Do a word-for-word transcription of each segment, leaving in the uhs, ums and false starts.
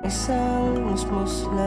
Isang musmus lang.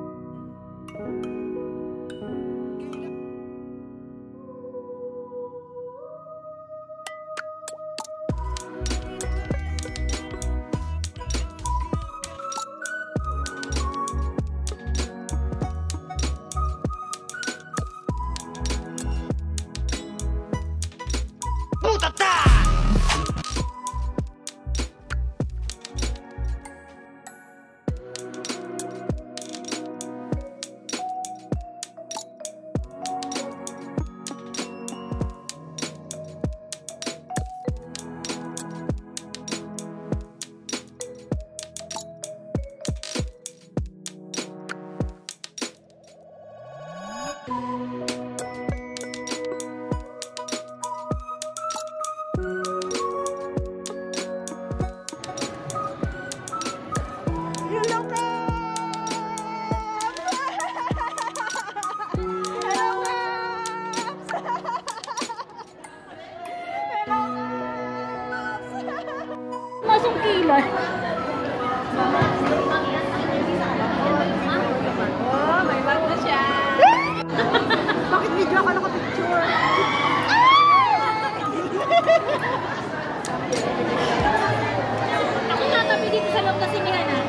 Masong kilay. Oh, may bag na siya. Bakit video ako nakapicture? Ako natabi dito sa loob na sinihan ha.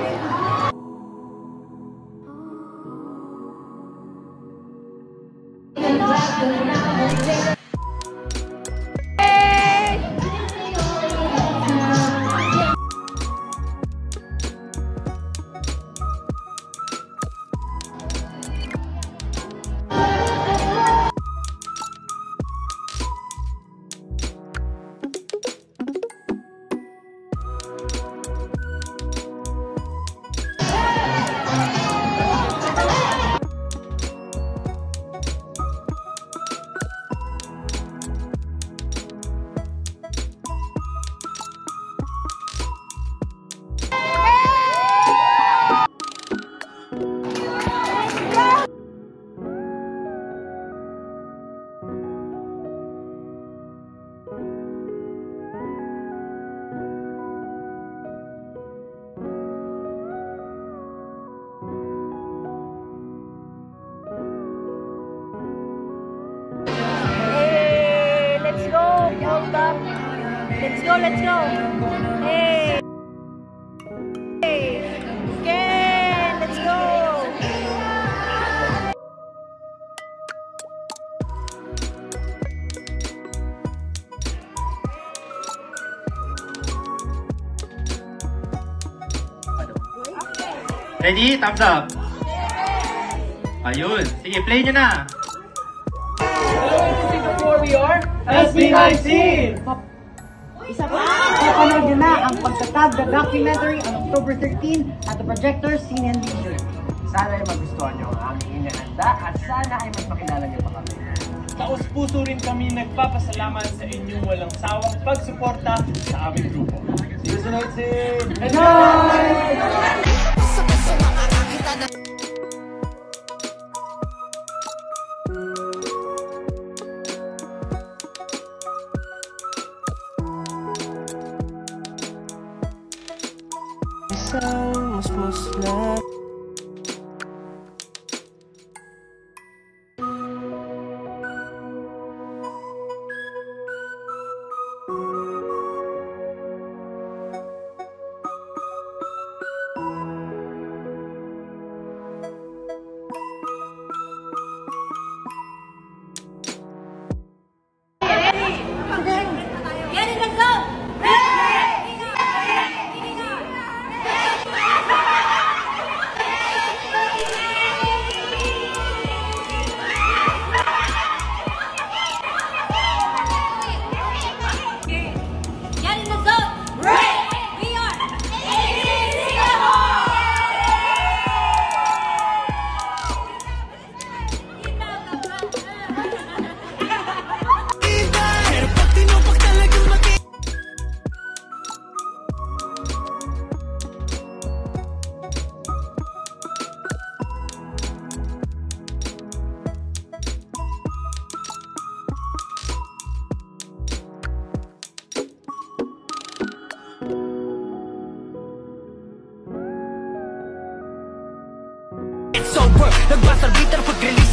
Let's go, let's go. Hey. Hey. Ken, let's go. Ready? Thumbs up. Ayun. Sige, play nyo na. We are S B nineteen! Isa pa, papanood nyo na ang Pagtatag the Documentary on October thirteenth at the projector, cineliesure. Sana ay magustuhan nyo ang aming inihanda at sana ay mas makilala nyo pa kami. Taos-puso rin kami nagpapasalamat sa inyong walang sawang pagsuporta sa aming grupo. See you sa next scene! Enjoy! Isang musmus lang. Yan, let's go! Hey! It's over, nagbasar bitter pag-release